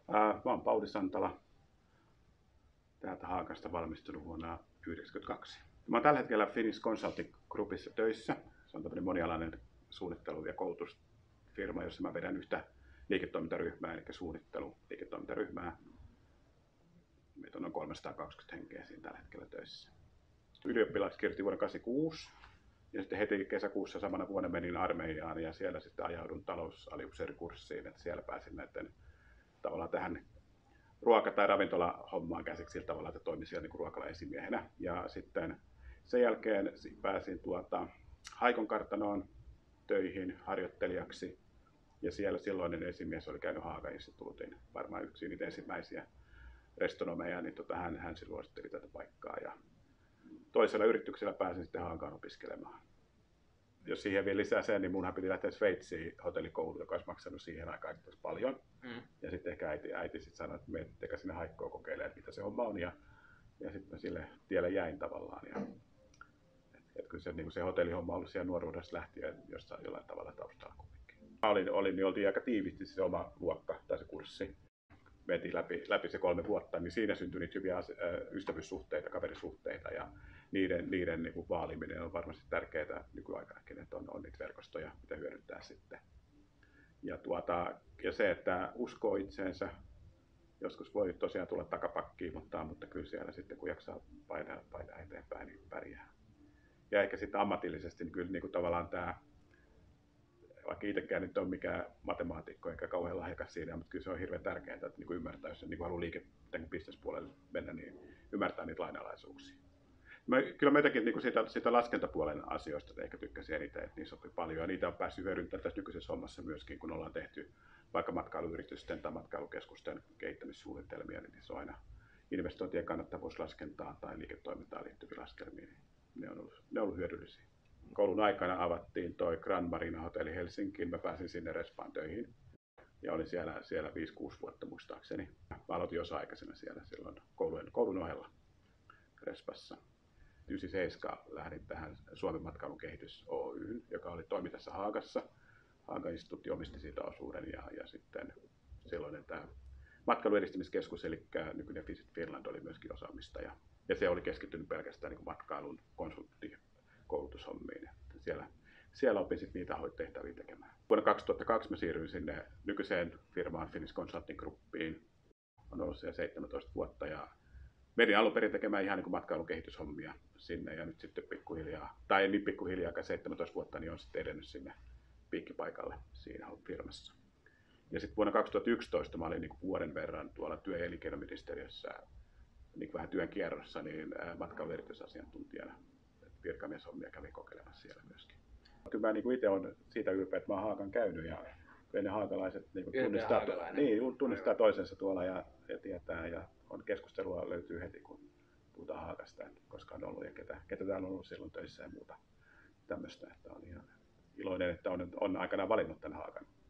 Mä oon Pauli Santala, täältä Haagasta valmistunut vuonna 1992. Mä oon tällä hetkellä Finnish Consulting Groupissa töissä. Se on tämmöinen monialainen suunnittelu- ja koulutusfirma, jossa mä vedän yhtä liiketoimintaryhmää, eli suunnittelu-liiketoimintaryhmää. Meitä on noin 320 henkeä siinä tällä hetkellä töissä. Ylioppilaaksi kirjoitin vuonna 1986 ja sitten heti kesäkuussa samana vuonna menin armeijaan ja siellä sitten ajaudun talousaliupseerikurssiin, että siellä pääsin näiden tavallaan tähän ruoka- tai ravintolahommaan käsiksi sillä tavalla, että toimin siellä niin ruokalaesimiehenä. Ja sitten sen jälkeen pääsin Haikon kartanoon töihin harjoittelijaksi. Ja siellä silloinen esimies oli käynyt Haaga-instituutin, varmaan yksi niitä ensimmäisiä restonomeja, niin hän suositteli tätä paikkaa. Ja toisella yrityksellä pääsin sitten Haagaan opiskelemaan. Jos siihen vielä lisää sen, niin munhan piti lähteä Sveitsiin hotellikouluun, joka olisi maksanut siihen aikaan paljon. Ja sitten ehkä äiti sitten sanoi, että menettekö sinne Haikkoon kokeilemaan, mitä se homma on. Ja sitten mä sille tielle jäin tavallaan. Et kyllä se, niin se hotellihomma on ollut siellä nuoruudesta lähtien jollain tavalla taustalla kuitenkin. Niin oltiin aika tiivisti se oma luokka tai se kurssi. Mentiin läpi se 3 vuotta, niin siinä syntyi niitä hyviä ystävyyssuhteita, kaverisuhteita ja niiden niin kuin vaaliminen on varmasti tärkeää nykyaikanakin, että on niitä verkostoja, mitä hyödyntää sitten. Ja se, että uskoo itseensä, joskus voi tosiaan tulla takapakkiin, mutta kyllä siellä sitten kun jaksaa painaa eteenpäin, niin pärjää. Ja ehkä sitten ammatillisesti, niin kyllä niin kuin tavallaan tämä, vaikka itsekään nyt on mikään matemaatikko eikä kauhean lahjakas siinä, mutta kyllä se on hirveän tärkeää, että niin ymmärtää, jos niin haluaa bisnespuolelle mennä, niin ymmärtää niitä lainalaisuuksia. Kyllä mä jotenkin niin siitä laskentapuolen asioista ehkä tykkäsin eniten, että niissä on paljon ja niitä on päässyt hyödyntämään tässä nykyisessä hommassa myöskin, kun ollaan tehty vaikka matkailuyritysten tai matkailukeskusten kehittämissuunnitelmia, niin se on aina investointien kannattavuuslaskentaan tai liiketoimintaan liittyviä laskelmia, niin ne on ollut hyödyllisiä. Koulun aikana avattiin toi Grand Marina Hotelli Helsinkiin. Mä pääsin sinne Respaan töihin ja olin siellä 5-6 vuotta muistaakseni. Mä aloitin osa-aikaisena siellä silloin koulun ohella Respassa. 97 lähdin tähän Suomen matkailun kehitys Oy:hyn, joka toimi tässä Haagassa. Haaga-instituutti omisti siitä osuuden ja sitten silloinen tämä matkailuedistämiskeskus, eli nykyinen Visit Finland oli myöskin osaamistaja. Ja se oli keskittynyt pelkästään niin kuin matkailun konsulttikoulutushommiin. Siellä opin sitten niitä tehtäviä tekemään. Vuonna 2002 mä siirryin sinne nykyiseen firmaan Finnish Consulting Groupiin. Olen ollut siellä 17 vuotta ja menin alun perin tekemään ihan niin kuin matkailun kehityshommia sinne ja nyt sitten pikkuhiljaa, tai niin pikkuhiljaa 17 vuotta, niin on sitten edennyt sinne piikkipaikalle siinä firmassa. Ja sitten vuonna 2011 mä olin niin kuin vuoden verran tuolla työ- ja elinkeinoministeriössä niin vähän työn kierrossa niin matkailun erityisasiantuntijana. Virkamieshommia kävin kokeilemassa siellä myöskin. Kyllä mä niin itse olen siitä ylpeä, että mä oon Haagan käynyt ja ne haagalaiset tunnistaa toisensa tuolla ja tietää ja keskustelua löytyy heti kun puhutaan Haagasta, koska on ollut ja ketä täällä on ollut silloin töissä ja muuta tämmöistä. Että on ihan iloinen, että on aikanaan valinnut tämän Haagan.